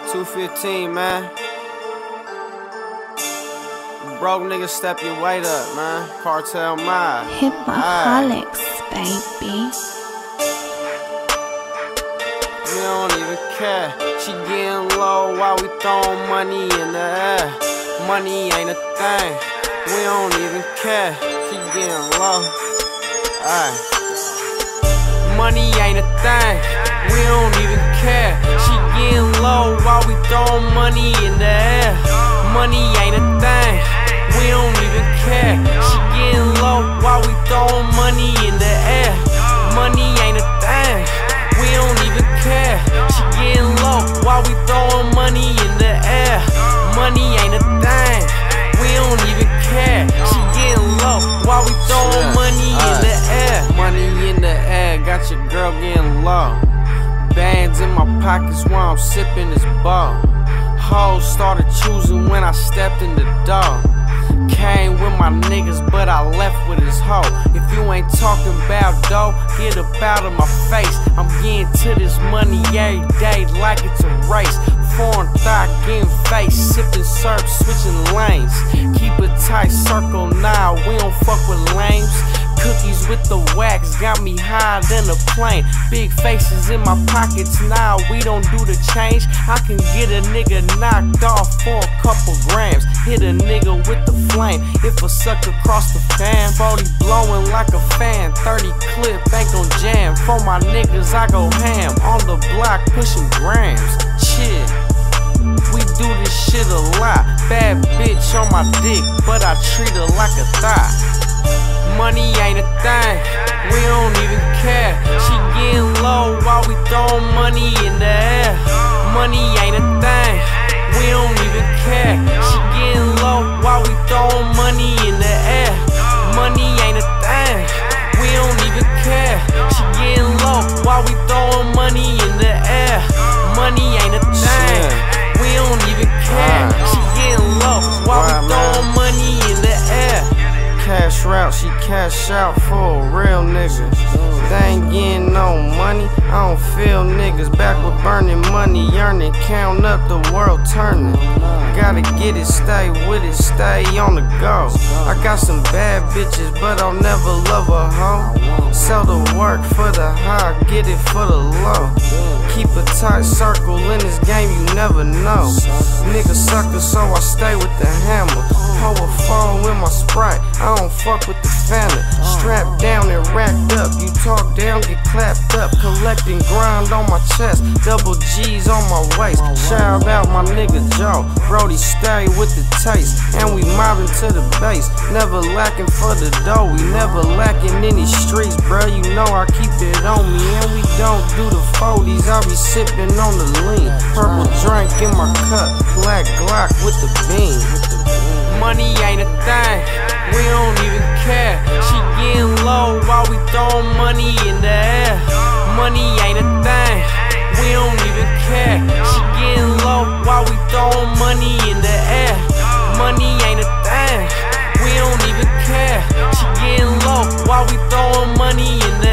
215, man. Broke niggas, step your weight up, man. Cartel mind. Hip-holics, baby. We don't even care. She getting low while we throwing money in the air. Money ain't a thing. We don't even care. She getting low. Ayy. Money ain't a thing. We don't even care. She getting low while we throwing money in the air. Money ain't a thing. We don't even care. She getting low while we throwing money in the air. Money ain't a thing. We don't even care. She getting low while we throwing money in the air. Money ain't a thing. We don't even care. She getting low while we throwing money in the air. Money in the air, got your girl getting low. Bands in my pockets while I'm sipping this ball. Hoes started choosing when I stepped in the door. Came with my niggas, but I left with his hoe. If you ain't talking about dough, get up out of my face. I'm getting to this money every day like it's a race. Foreign thought, getting face, sipping syrup, switching lanes. Keep a tight circle now, we don't fuck with lames. Cookies with the wax got me higher than a plane. Big faces in my pockets now, we don't do the change. I can get a nigga knocked off for a couple grams. Hit a nigga with the flame if a sucker cross the fan. Body blowing like a fan, 30 clip ain't gon' jam. For my niggas I go ham, on the block pushing grams. Chill, we do this shit a lot. Bad bitch on my dick, but I treat her like a thigh. Money ain't a thing, we don't even care. She getting low while we throwing money in the air. Money ain't a thing, we don't even care. She getting low while we throwing money in the air. Money ain't a thing, we don't even care. She getting low while we throwing money in the air. Money ain't a thing, we don't even care. She getting low while we throwing money in the air. Cash route, she cash out for a real nigga. They ain't getting no money, I don't feel niggas. Back with burning money, earning, count up the world turning. Gotta get it, stay with it, stay on the go. I got some bad bitches, but I'll never love a hoe. Sell the work for the high, get it for the low. Keep a tight circle in this game, you never know. Nigga sucker, so I stay with the hammer. Pour a phone with my Sprite, I don't fuck with the family. Strapped down and racked up, you talk down, get clapped up. Collecting grind on my chest, double G's on my waist. Shout out my nigga Joe, Brody stay with the taste. And we mobbing to the base, never lacking for the dough. We never lacking in these streets, bruh, you know I keep it on me. And we don't do the 40s, I be sipping on the lean. Purple drink in my cup, black Glock with the beam. Money ain't a thing, we don't even care. She getting low while we throwing money in the air. Money ain't a thing, we don't even care. She getting low while we throwing money in the air. Money ain't a thing, we don't even care. She getting low while we throwing money in the air.